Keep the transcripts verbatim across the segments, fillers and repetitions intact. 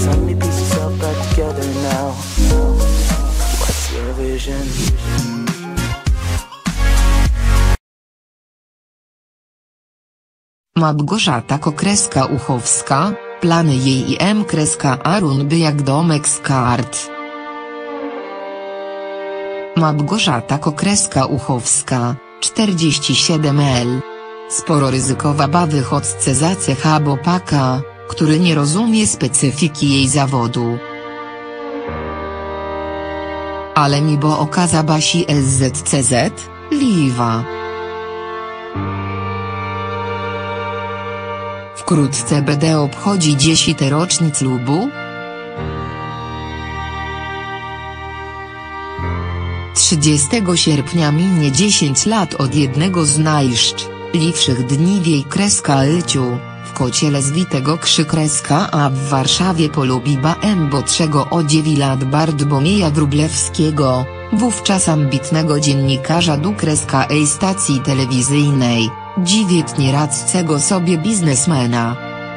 so many pieces all back together now. What's your vision? Małgorzata Kokreska-Uchowska, plany jej i M. Arun by jak domek z kart. Małgorzata Kokreska-Uchowska, czterdzieści siedem lat. Sporo ryzykowa bawy chodźce za cecha bopaka, który nie rozumie specyfiki jej zawodu. Ale mi bo okaza basi S Z C Z, liwa. Wkrótce będę obchodzi dziesięć rocznic ślubu. trzydziestego sierpnia minie dziesięć lat od jednego z najszczęśliwszych dni w jej kreska życiu, w Kociele Zwitego Krzykreska, a w Warszawie polubi M. Botrzego o dziewięć lat Bartłomieja Wróblewskiego, wówczas ambitnego dziennikarza do kreska ej stacji telewizyjnej, dziewiętnie radcego sobie biznesmena.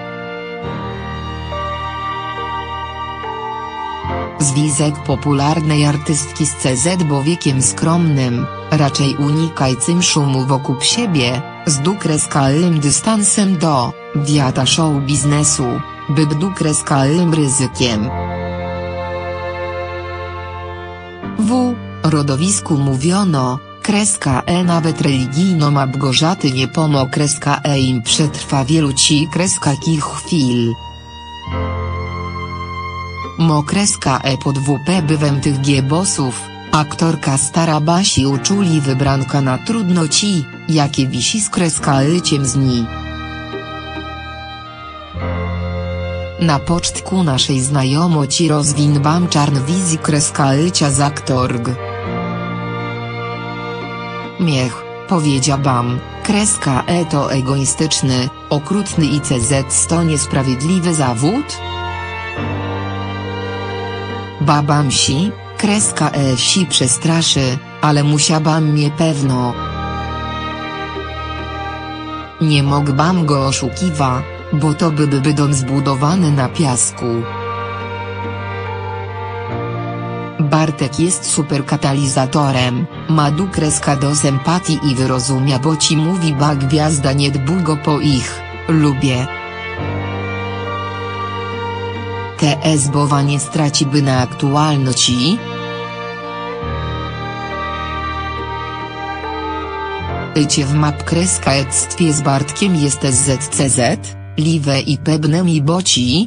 Związek popularnej artystki z C Z bo wiekiem skromnym, raczej unikającym szumu wokół siebie, z dukreskalnym dystansem do wiata show biznesu, by dukreskalnym ryzykiem. W rodowisku mówiono, kreska e nawet religijno Małgorzaty nie pomo kreska e im przetrwa wielu ci kreskakich chwil. Mo kreska e pod W P bywem tych giebosów, aktorka stara basi uczuli wybranka na trudności, jakie wisi z kreska eciem z ni. Na pocztku naszej znajomości rozwinbam czarnwizji kreska ecia z aktorg. Miech, powiedziałbam, kreska e to egoistyczny, okrutny i C Z to niesprawiedliwy zawód? Babam si, kreska e si przestraszy, ale musiałbym mnie pewno. Nie mógłbym go oszukiwa, bo to by by dom zbudowany na piasku. Bartek jest superkatalizatorem, ma du kreska do sympatii i wyrozumia, bo ci mówi ba gwiazda niedługo po ich, lubię. T S bowa nie straci by na aktualności. Ycie w map kreska ectwie z Bartkiem jest S Z C Z, liwe i pewne mi boci.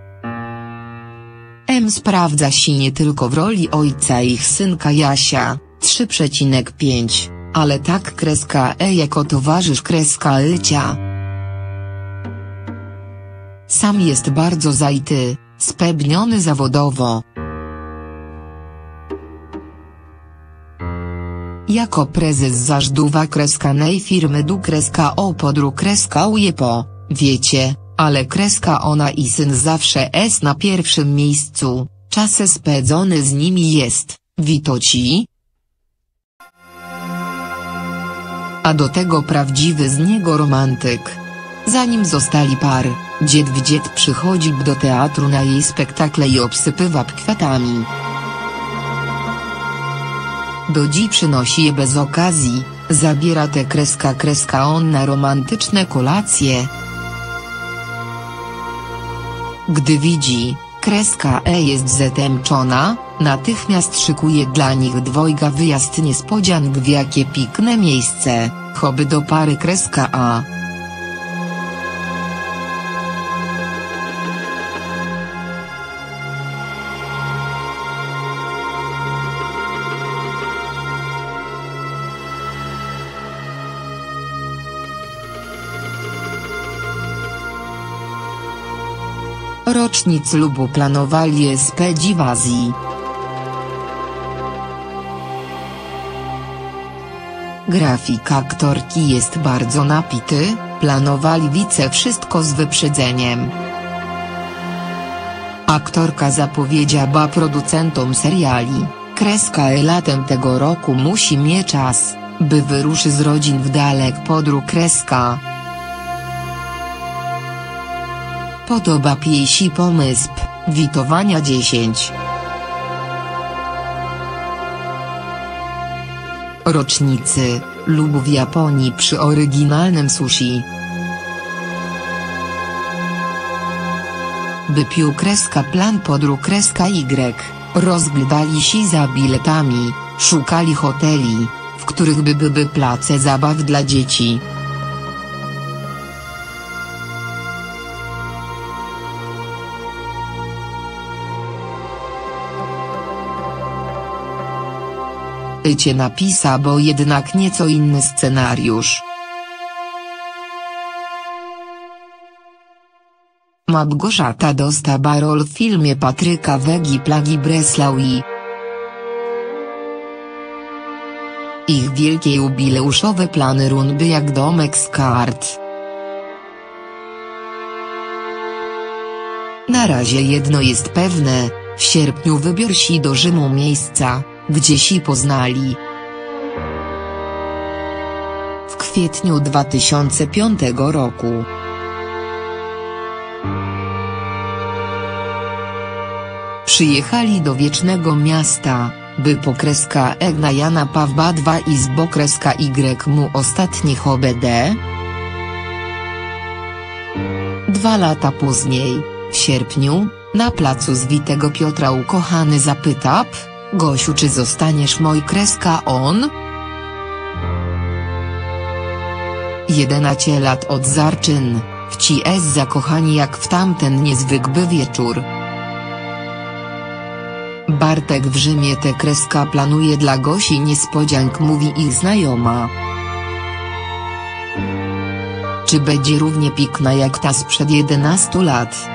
M sprawdza się nie tylko w roli ojca ich synka Jasia, trzy przecinek pięć, ale tak kreska e jako towarzysz kreska ecia. Sam jest bardzo zajty, spełniony zawodowo. Jako prezes zarządu kreskanej firmy du kreska o podru kreska ujepo, wiecie, ale kreska ona i syn zawsze jest na pierwszym miejscu, czasy spędzony z nimi jest, witoci. A do tego prawdziwy z niego romantyk. Zanim zostali par, dzied w dzied przychodzi do teatru na jej spektakle i obsypywa kwiatami. Do dzi przynosi je bez okazji, zabiera te kreska kreska on na romantyczne kolacje. Gdy widzi, kreska e jest zatęczona, natychmiast szykuje dla nich dwojga wyjazd niespodziank w jakie pikne miejsce, choby do pary kreska a. Rocznic ślubu planowali spędzić w Azji. Grafik aktorki jest bardzo napity, planowali wice wszystko z wyprzedzeniem. Aktorka zapowiedziała producentom seriali, kreska e latem tego roku musi mieć czas, by wyruszy z rodzin w dalek podróż kreska. Podoba jej się pomysł, Witowania dziesięć. Rocznicy, lub w Japonii przy oryginalnym sushi. By pił kreska plan podróż kreska Y, rozglądali się za biletami, szukali hoteli, w których by były place zabaw dla dzieci. Ycie napisa bo jednak nieco inny scenariusz. Małgorzata dostała rolę w filmie Patryka Wegi Plagi Breslau i ich wielkie jubileuszowe plany runby jak domek z kart. Na razie jedno jest pewne, w sierpniu wybiorą się do Rzymu miejsca, gdzie się poznali. W kwietniu dwa tysiące piątego roku. Przyjechali do Wiecznego Miasta, by po kreska E na Jana Pawła drugiego i z bo kreska Y mu ostatnich O B D. Dwa lata później, w sierpniu, na placu Zwitego Piotra ukochany zapytał: Gosiu, czy zostaniesz moj kreska on? jedenaście lat od zarczyn, wci es zakochani jak w tamten niezwykły wieczór. Bartek w Rzymie tę kreska planuje dla Gosi niespodziank, mówi ich znajoma. Czy będzie równie piękna jak ta sprzed jedenastu lat?